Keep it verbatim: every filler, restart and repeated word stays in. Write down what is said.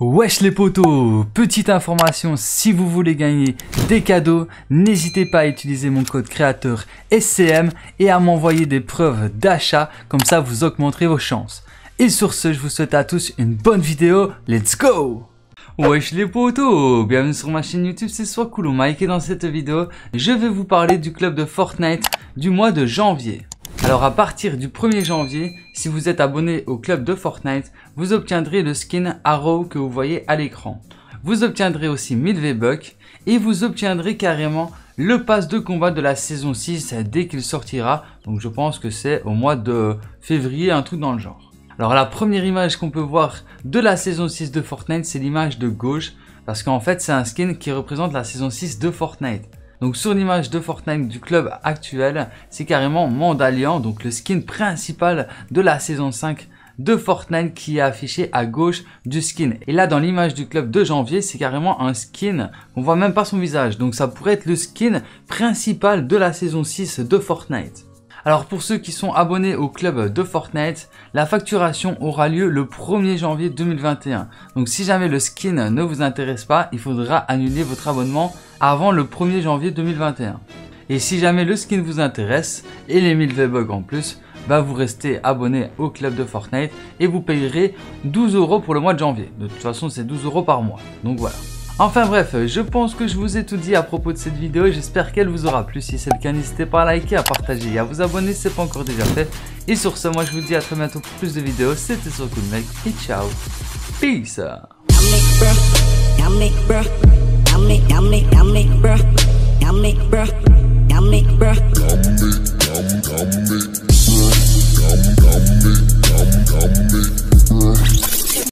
Wesh les potos, petite information, si vous voulez gagner des cadeaux, n'hésitez pas à utiliser mon code créateur S C M et à m'envoyer des preuves d'achat, comme ça vous augmenterez vos chances. Et sur ce, je vous souhaite à tous une bonne vidéo, let's go! Wesh les potos, bienvenue sur ma chaîne YouTube, c'est Swacool Mike et dans cette vidéo, je vais vous parler du club de Fortnite du mois de janvier. Alors à partir du premier janvier, si vous êtes abonné au club de Fortnite, vous obtiendrez le skin Arrow que vous voyez à l'écran. Vous obtiendrez aussi mille V-Bucks et vous obtiendrez carrément le pass de combat de la saison six dès qu'il sortira. Donc je pense que c'est au mois de février, un truc dans le genre. Alors la première image qu'on peut voir de la saison six de Fortnite, c'est l'image de gauche. Parce qu'en fait c'est un skin qui représente la saison six de Fortnite. Donc sur l'image de Fortnite du club actuel, c'est carrément Mandalorian, donc le skin principal de la saison cinq de Fortnite qui est affiché à gauche du skin. Et là dans l'image du club de janvier, c'est carrément un skin, on voit même pas son visage. Donc ça pourrait être le skin principal de la saison six de Fortnite. Alors pour ceux qui sont abonnés au club de Fortnite, la facturation aura lieu le premier janvier deux mille vingt et un. Donc si jamais le skin ne vous intéresse pas, il faudra annuler votre abonnement avant le premier janvier deux mille vingt et un. Et si jamais le skin vous intéresse et les mille V-Bucks en plus, bah vous restez abonné au club de Fortnite et vous payerez douze euros pour le mois de janvier. De toute façon c'est douze euros par mois. Donc voilà. Enfin bref, je pense que je vous ai tout dit à propos de cette vidéo et j'espère qu'elle vous aura plu. Si c'est le cas, n'hésitez pas à liker, à partager et à vous abonner si ce n'est pas encore déjà fait. Et sur ce, moi je vous dis à très bientôt pour plus de vidéos. C'était Swacool Mike et ciao. Peace. Yummy, yum, yummy, yum, yum, yummy, yum, yum.